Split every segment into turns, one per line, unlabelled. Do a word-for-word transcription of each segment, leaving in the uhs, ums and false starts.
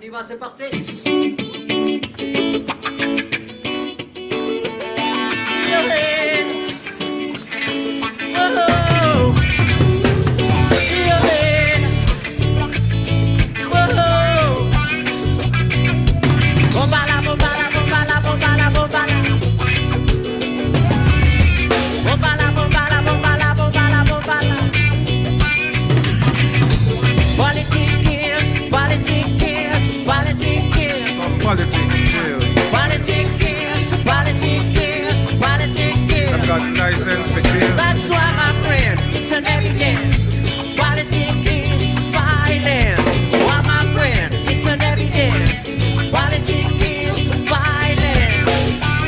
y va, c'est parti.
Politics kill.
Politics kills, politics kills, politics kills.
I've got license to kill.
That's why, my friend, it's an evidence. Politics is violence. Why, my friend, it's an evidence. Politics is violence.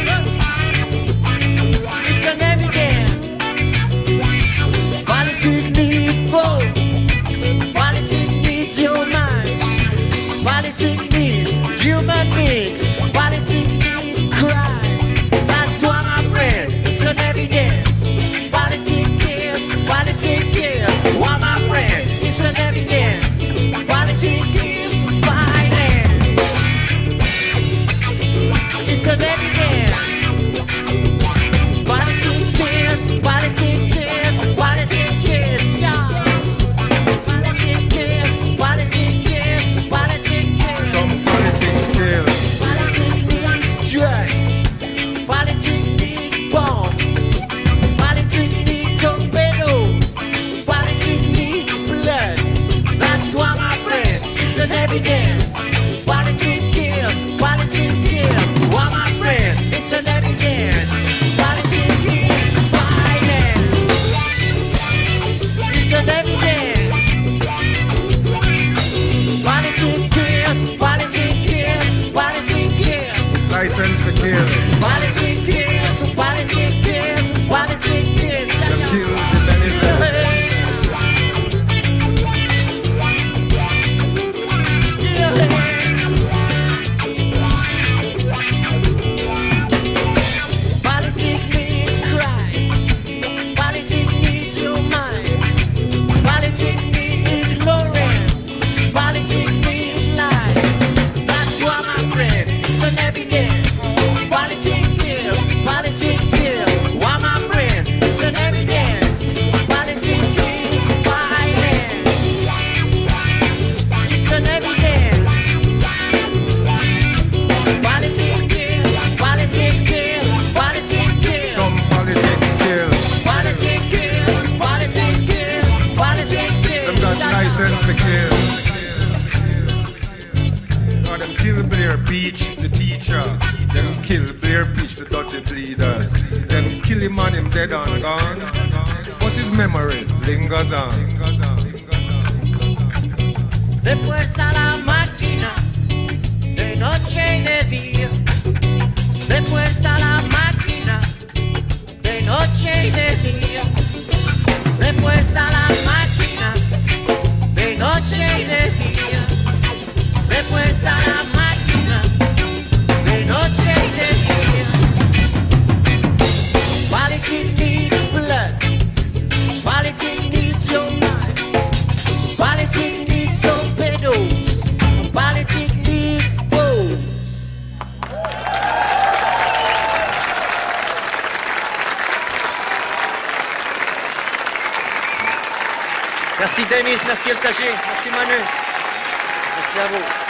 It's an evidence. Politics needs vote. Politics needs your mind. Politics needs human beings. Politics needs Christ. That's why, my friend, it's an evidence. Politics is, politics is. Why, my friend, it's an evidence. Politics is violence. It's an evidence. Politics is, politics is, politics is, yeah. Politics is, politics is, politics is.
Some politics kill.
Politics needs drugs. Politics needs bombs. Politics needs torpedoes. Politics needs blood. That's why, my friend, it's an evidence. Politics kills. Politics kills. Why, my friend, it's an evidence. Politics is violence. It's an evidence. Politics kills. Politics kills. Politics kills.
License to kill.
Politics kills, politics kills, politics kills.
Them kill the denizens.
Politics needs Christ. Politics needs your mind. Politics needs ignorance. Politics needs lies. That's why, my friend, it's an evidence. Politics kills, politics kills. Why, my friend, it's an evidence. Politics kills violence. It's an evidence. Politics kills, politics kills, politics kills.
Some politics kill.
Politics kills, politics kills, politics kills.
Them got license to kill. Now them kill Blair Beach, the teacher. Them kill Blair Beach, the dirty bleeders. Them kill him and him dead and gone. But his memory lingers on.
Se fuerza la máquina de noche y de día. Se fuerza la máquina de noche y de día. Se fuerza la máquina de noche y de día. Se fuerza la máquina de noche y de día. Politics needs blood. Politics needs your mind. Politics needs torpedoes. Politics needs boats. Merci Denis, merci El Taché, merci Manu. Merci à vous.